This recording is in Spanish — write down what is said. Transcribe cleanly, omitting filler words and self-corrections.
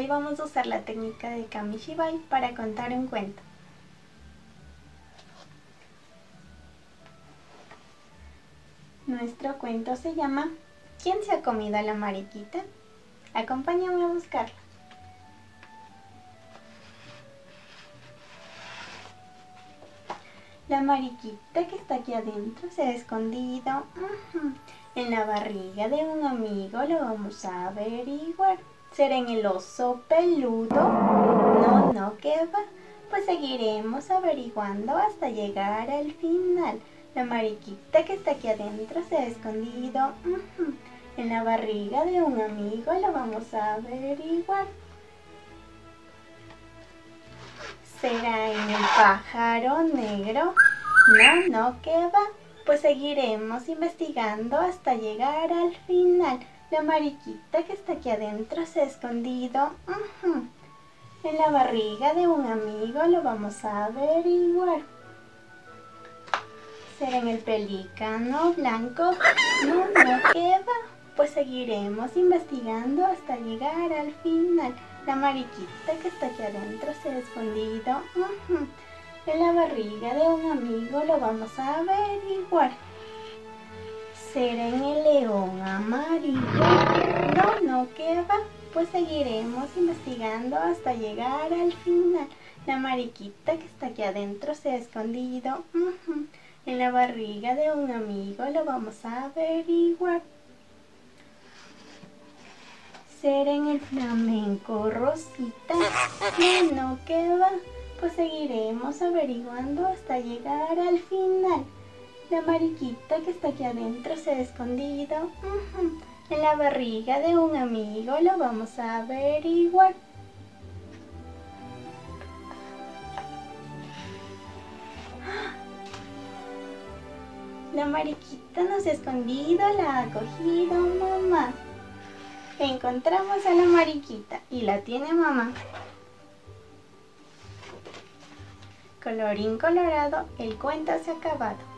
Hoy vamos a usar la técnica de Kamishibai para contar un cuento. Nuestro cuento se llama ¿Quién se ha comido a la mariquita? Acompáñame a buscarla. La mariquita que está aquí adentro se ha escondido en la barriga de un amigo. Lo vamos a averiguar. ¿Será en el oso peludo? No, ¿qué va? Pues seguiremos averiguando hasta llegar al final. La mariquita que está aquí adentro se ha escondido en la barriga de un amigo. Lo vamos a averiguar. ¿Será en el pájaro negro? No, ¿qué va? Pues seguiremos investigando hasta llegar al final. La mariquita que está aquí adentro se ha escondido en la barriga de un amigo. Lo vamos a averiguar. ¿Será en el pelícano blanco? No, ¿qué va? Pues seguiremos investigando hasta llegar al final. La mariquita que está aquí adentro se ha escondido en la barriga de un amigo. Lo vamos a averiguar. ¿Será en el león amarillo? No, ¿qué va? Pues seguiremos investigando hasta llegar al final. La mariquita que está aquí adentro se ha escondido en la barriga de un amigo. Lo vamos a averiguar. ¿Será en el flamenco rosita? No, ¿qué va? Pues seguiremos averiguando hasta llegar al final. La mariquita que está aquí adentro se ha escondido en la barriga de un amigo. Lo vamos a averiguar. La mariquita no se ha escondido, la ha cogido mamá. Encontramos a la mariquita y la tiene mamá. Colorín colorado, el cuento se ha acabado.